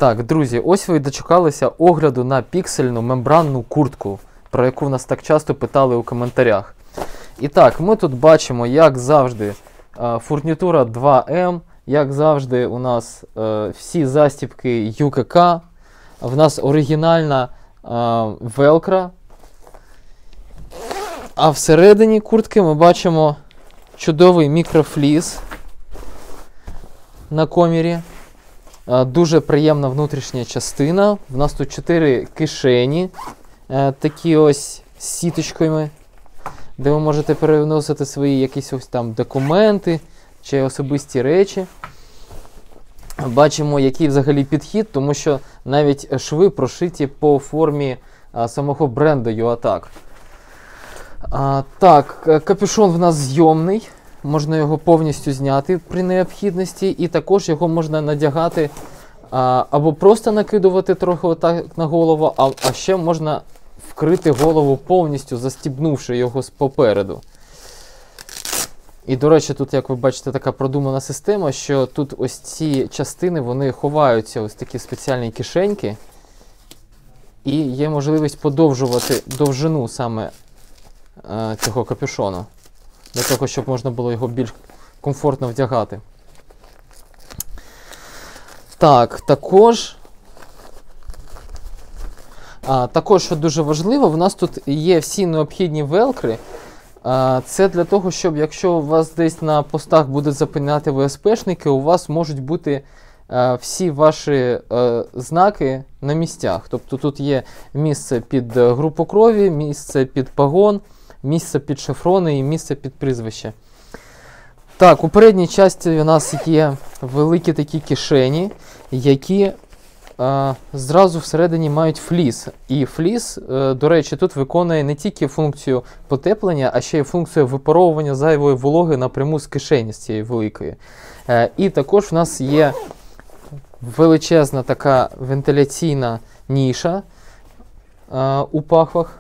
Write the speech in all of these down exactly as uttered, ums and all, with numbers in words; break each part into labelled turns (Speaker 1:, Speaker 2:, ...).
Speaker 1: Так, друзі, ось ви дочекалися огляду на піксельну мембранну куртку, про яку нас так часто питали у коментарях. І так, ми тут бачимо, як завжди, фурнітура два ем, як завжди у нас е, всі застібки ю ка ка, в нас оригінальна е, велкра, а всередині куртки ми бачимо чудовий мікрофліс на комірі. Е, дуже приємна внутрішня частина. В нас тут чотири кишені, е, такі ось з сіточками, де ви можете переносити свої якісь ось там документи чи особисті речі. Бачимо, який взагалі підхід, тому що навіть шви прошиті по формі а, самого бренду Юатак. А, так, капюшон в нас зйомний, можна його повністю зняти при необхідності, і також його можна надягати а, або просто накидувати трохи отак на голову, а, а ще можна вкрити голову повністю, застібнувши його попереду. І, до речі, тут, як ви бачите, така продумана система, що тут ось ці частини, вони ховаються ось такі спеціальні кишеньки. І є можливість подовжувати довжину саме е, цього капюшону. Для того, щоб можна було його більш комфортно вдягати. Так, також... А, також, що дуже важливо, в нас тут є всі необхідні велкри. Це для того, щоб якщо у вас десь на постах будуть зупиняти ве ес пешники, у вас можуть бути е, всі ваші е, знаки на місцях. Тобто тут є місце під групу крові, місце під погон, місце під шеврони і місце під прізвище. Так, у передній частині у нас є великі такі кишені, які Uh, зразу всередині мають фліс. І фліс, uh, до речі, тут виконує не тільки функцію потеплення, а ще й функцію випаровування зайвої вологи напряму з кишені з цієї великої. Uh, і також в нас є величезна така вентиляційна ніша uh, у пахвах.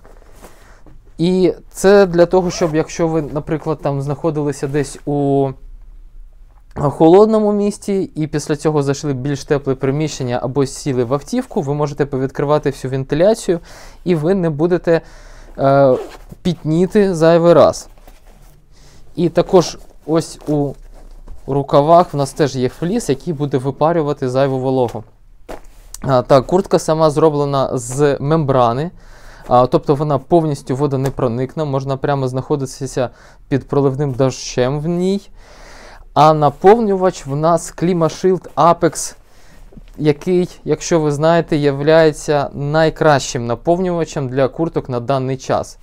Speaker 1: І це для того, щоб якщо ви, наприклад, там знаходилися десь у холодному місці і після цього зайшли в більш тепле приміщення або сіли в автівку, ви можете повідкривати всю вентиляцію і ви не будете е, пітніти зайвий раз. І також ось у рукавах в нас теж є фліс, який буде випарювати зайву вологу. А, так, куртка сама зроблена з мембрани, а, тобто вона повністю водонепроникна, можна прямо знаходитися під проливним дощем в ній. А наповнювач в нас ClimaShield Apex, який, якщо ви знаєте, є найкращим наповнювачем для курток на даний час.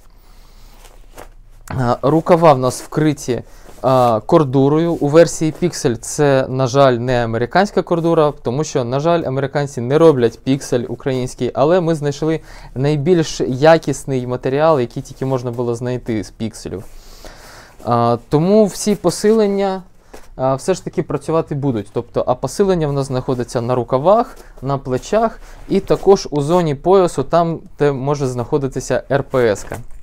Speaker 1: Рукава в нас вкриті а, кордурою. У версії Pixel це, на жаль, не американська кордура, тому що, на жаль, американці не роблять Pixel український, але ми знайшли найбільш якісний матеріал, який тільки можна було знайти з пікселів. А, тому всі посилення все ж таки працювати будуть. Тобто, а посилення в нас знаходиться на рукавах, на плечах і також у зоні поясу, там, де може знаходитися ер пе ес-ка.